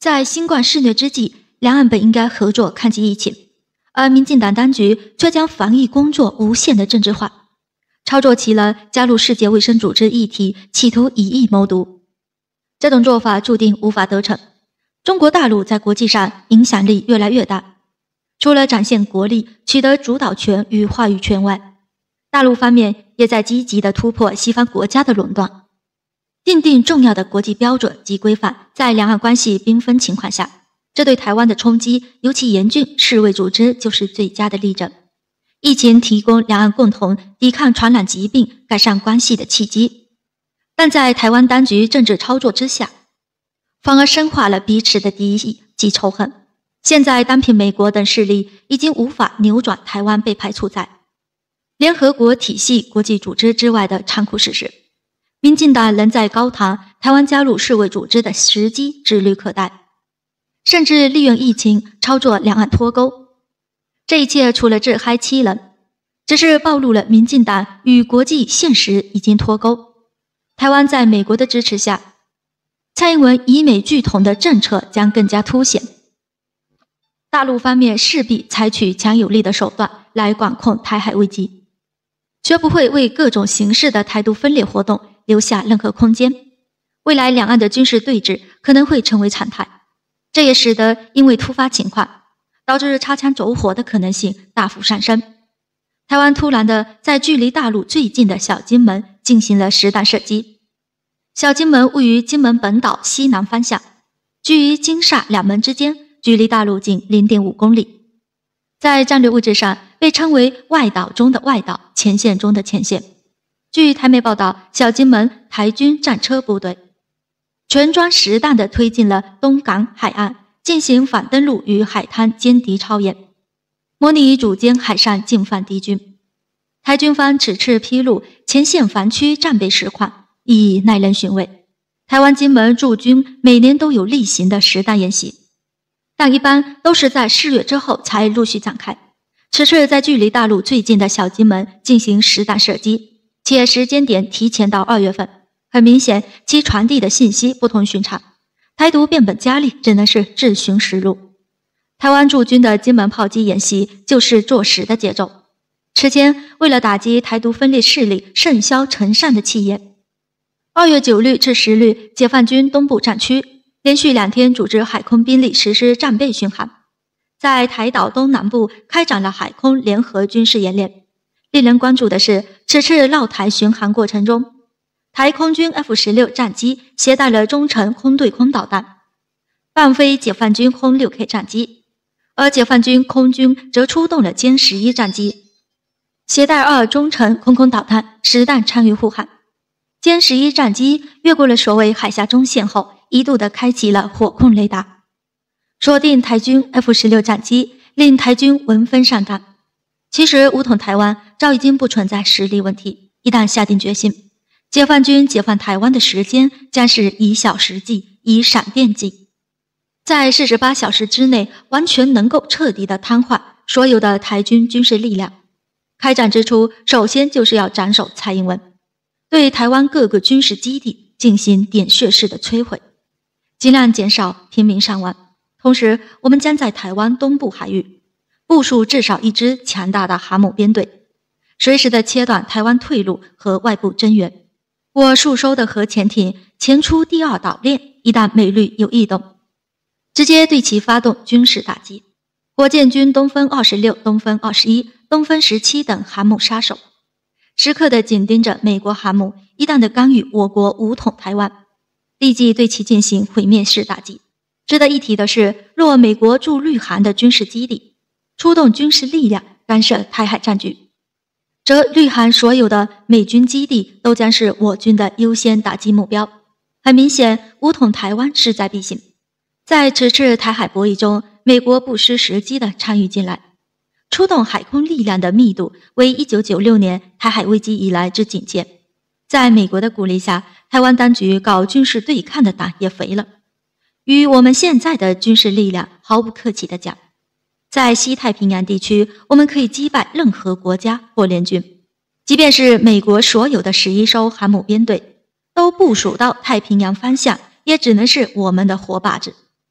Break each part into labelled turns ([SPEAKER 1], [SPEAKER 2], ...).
[SPEAKER 1] 在新冠肆虐之际，两岸本应该合作抗击疫情，而民进党当局却将防疫工作无限的政治化，操作起了加入世界卫生组织议题，企图以疫谋独。这种做法注定无法得逞。中国大陆在国际上影响力越来越大，除了展现国力、取得主导权与话语权外，大陆方面也在积极地突破西方国家的垄断，订定重要的国际标准及规范。在两岸关系缤纷情况下，这对台湾的冲击尤其严峻，世卫组织就是最佳的例证。疫情提供两岸共同抵抗传染疾病、改善关系的契机，但在台湾当局政治操作之下，反而深化了彼此的敌意及仇恨。现在单凭美国等势力已经无法扭转台湾被排除在联合国体系、国际组织之外的残酷事实。民进党仍在高谈台湾加入世卫组织的时机指日可待，甚至利用疫情操作两岸脱钩。这一切除了自嗨欺人，只是暴露了民进党与国际现实已经脱钩。台湾在美国的支持下，蔡英文以美拒统的政策将更加凸显。大陆方面势必采取强有力的手段来管控台海危机，绝不会为各种形式的台独分裂活动留下任何空间。未来两岸的军事对峙可能会成为常态，这也使得因为突发情况导致擦枪走火的可能性大幅上升。台湾突然的在距离大陆最近的小金门进行了实弹射击。小金门位于金门本岛西南方向，居于金厦两门之间，距离大陆仅 0.5 公里。在战略位置上被称为外岛中的外岛，前线中的前线。据台媒报道，小金门台军战车部队全装实弹地推进了东港海岸，进行反登陆与海滩歼敌操演，模拟主歼海上进犯敌军。台军方此次披露前线防区战备实况，意义耐人寻味。台湾金门驻军每年都有例行的实弹演习，但一般都是在4月之后才陆续展开。此次在距离大陆最近的小金门进行实弹射击，且时间点提前到2月份，很明显其传递的信息不同寻常。台独变本加厉，只能是自寻死路。台湾驻军的金门炮击演习就是作死的节奏。此前为了打击台独分裂势力甚嚣尘上的气焰，2月9日至10日，解放军东部战区连续2天组织海空兵力实施战备巡航，在台岛东南部开展了海空联合军事演练。令人关注的是，此次绕台巡航过程中，台空军 F-16 战机携带了中程空对空导弹，放飞解放军轰 6K 战机，而解放军空军则出动了歼11战机，携带2中程空导弹，实弹参与护航。歼11战机越过了所谓海峡中线后，一度的开启了火控雷达，锁定台军 F-16 战机，令台军闻风丧胆。其实武统台湾早已经不存在实力问题，一旦下定决心，解放军解放台湾的时间将是以小时计，以闪电计，在48小时之内完全能够彻底的瘫痪所有的台军军事力量。开战之初，首先就是要斩首蔡英文，对台湾各个军事基地进行点穴式的摧毁，尽量减少平民伤亡。同时，我们将在台湾东部海域部署至少1支强大的航母编队，随时的切断台湾退路和外部增援。我速收的核潜艇前出第2岛链，一旦美律有异动，直接对其发动军事打击。火箭军东风26、东风21、东风17等航母杀手，时刻的紧盯着美国航母，一旦的干预我国武统台湾，立即对其进行毁灭式打击。值得一提的是，若美国驻绿韩的军事基地出动军事力量干涉台海战局，则绿韩所有的美军基地都将是我军的优先打击目标。很明显，武统台湾势在必行。在此次台海博弈中，美国不失时机的参与进来，出动海空力量的密度为1996年台海危机以来之警戒。在美国的鼓励下，台湾当局搞军事对抗的胆也肥了。与我们现在的军事力量毫不客气地讲，在西太平洋地区，我们可以击败任何国家或联军，即便是美国所有的11艘航母编队都部署到太平洋方向，也只能是我们的活靶子。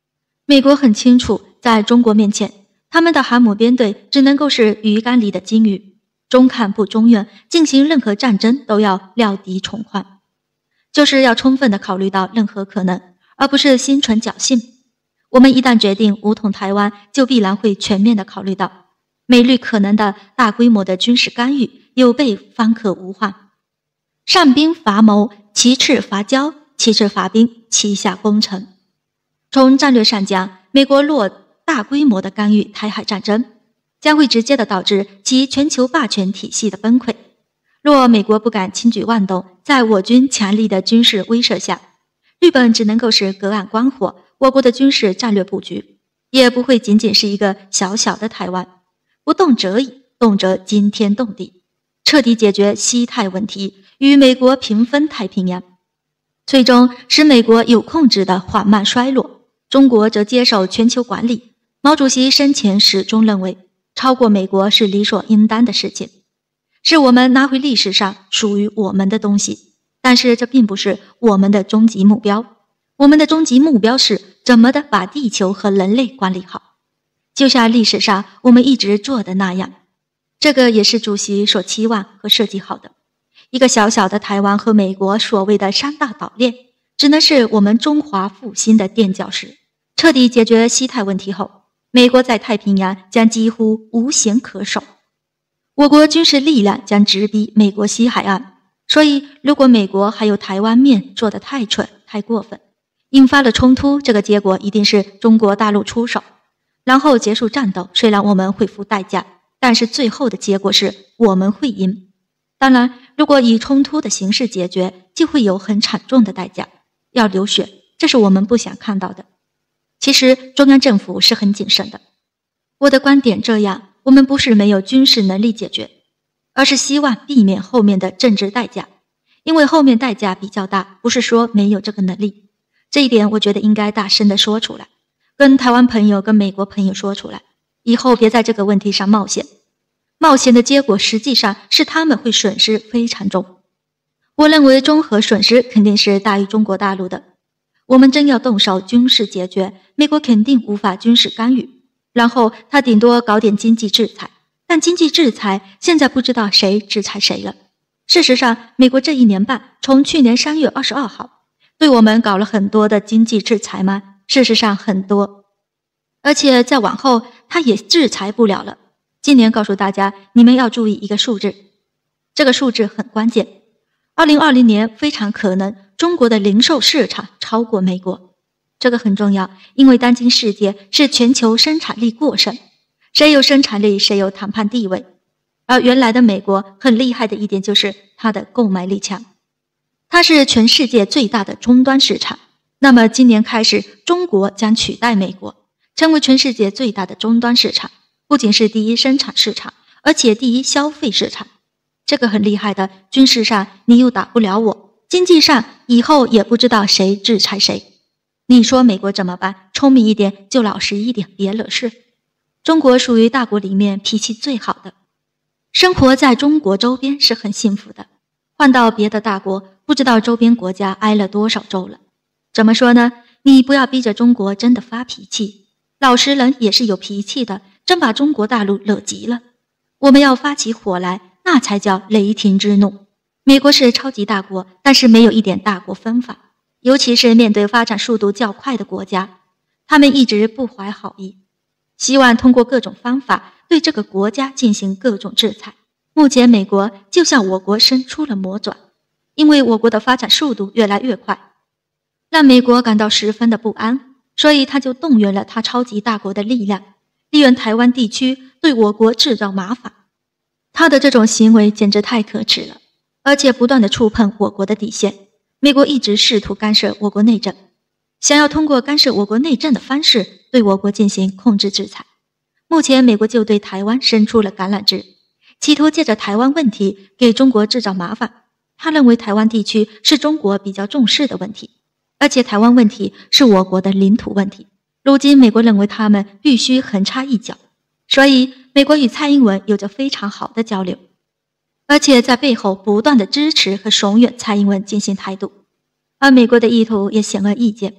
[SPEAKER 1] 美国很清楚，在中国面前，他们的航母编队只能够是鱼缸里的金鱼，中看不中远，进行任何战争都要料敌从宽，就是要充分的考虑到任何可能，而不是心存侥幸。我们一旦决定武统台湾，就必然会全面的考虑到美律可能的大规模的军事干预，有备方可无患。上兵伐谋，其次伐交，其次伐兵，其下攻城。从战略上讲，美国若大规模的干预台海战争，将会直接的导致其全球霸权体系的崩溃。若美国不敢轻举妄动，在我军强力的军事威慑下，日本只能够是隔岸观火，我国的军事战略布局也不会仅仅是一个小小的台湾，不动则已，动则惊天动地，彻底解决西太问题，与美国平分太平洋，最终使美国有控制的缓慢衰落，中国则接手全球管理。毛主席生前始终认为，超过美国是理所应当的事情，是我们拿回历史上属于我们的东西。但是这并不是我们的终极目标，我们的终极目标是怎么的把地球和人类管理好，就像历史上我们一直做的那样。这个也是主席所期望和设计好的。一个小小的台湾和美国所谓的三大岛链，只能是我们中华复兴的垫脚石。彻底解决西太问题后，美国在太平洋将几乎无险可守，我国军事力量将直逼美国西海岸。所以如果美国还有台湾面做得太蠢太过分，引发了冲突，这个结果一定是中国大陆出手，然后结束战斗。虽然我们会付代价，但是最后的结果是我们会赢。当然，如果以冲突的形式解决，就会有很惨重的代价，要流血，这是我们不想看到的。其实中央政府是很谨慎的。我的观点这样，我们不是没有军事能力解决，而是希望避免后面的政治代价，因为后面代价比较大，不是说没有这个能力。这一点我觉得应该大声地说出来，跟台湾朋友跟美国朋友说出来，以后别在这个问题上冒险。冒险的结果实际上是他们会损失非常重。我认为综合损失肯定是大于中国大陆的。我们真要动手军事解决，美国肯定无法军事干预，然后他顶多搞点经济制裁，但经济制裁现在不知道谁制裁谁了。事实上，美国这1年半，从去年3月22号，对我们搞了很多的经济制裁吗？事实上很多，而且再往后他也制裁不了了。今年告诉大家，你们要注意一个数字，这个数字很关键。2020年非常可能中国的零售市场超过美国，这个很重要，因为当今世界是全球生产力过剩，谁有生产力谁有谈判地位。而原来的美国很厉害的一点就是它的购买力强，它是全世界最大的终端市场。那么今年开始，中国将取代美国，成为全世界最大的终端市场，不仅是第一生产市场，而且第一消费市场。这个很厉害的，军事上你又打不了我，经济上以后也不知道谁制裁谁。你说美国怎么办？聪明一点就老实一点，别惹事。中国属于大国里面脾气最好的，生活在中国周边是很幸福的。换到别的大国，不知道周边国家挨了多少周了。怎么说呢？你不要逼着中国真的发脾气，老实人也是有脾气的，真把中国大陆惹急了，我们要发起火来，那才叫雷霆之怒。美国是超级大国，但是没有一点大国风范，尤其是面对发展速度较快的国家，他们一直不怀好意，希望通过各种方法对这个国家进行各种制裁。目前美国就向我国伸出了魔爪，因为我国的发展速度越来越快，让美国感到十分的不安，所以他就动员了他超级大国的力量，利用台湾地区对我国制造麻烦。他的这种行为简直太可耻了，而且不断地触碰我国的底线。美国一直试图干涉我国内政，想要通过干涉我国内政的方式对我国进行控制制裁。目前美国就对台湾伸出了橄榄枝，企图借着台湾问题给中国制造麻烦。他认为台湾地区是中国比较重视的问题，而且台湾问题是我国的领土问题。如今美国认为他们必须横插一脚，所以美国与蔡英文有着非常好的交流，而且在背后不断的支持和怂恿蔡英文进行台独。而美国的意图也显而易见，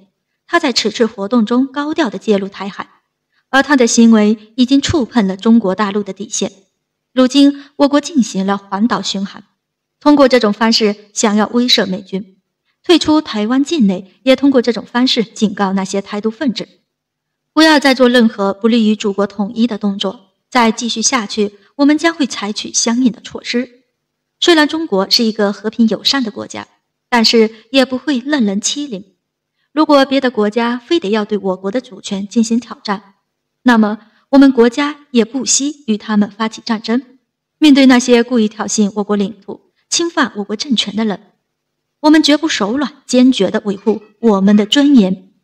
[SPEAKER 1] 他在此次活动中高调地揭露台海，而他的行为已经触碰了中国大陆的底线。如今，我国进行了环岛巡航，通过这种方式想要威慑美军，退出台湾境内，也通过这种方式警告那些台独分子，不要再做任何不利于祖国统一的动作。再继续下去，我们将会采取相应的措施。虽然中国是一个和平友善的国家，但是也不会任人欺凌。如果别的国家非得要对我国的主权进行挑战，那么我们国家也不惜与他们发起战争。面对那些故意挑衅我国领土、侵犯我国政权的人，我们绝不手软，坚决地维护我们的尊严。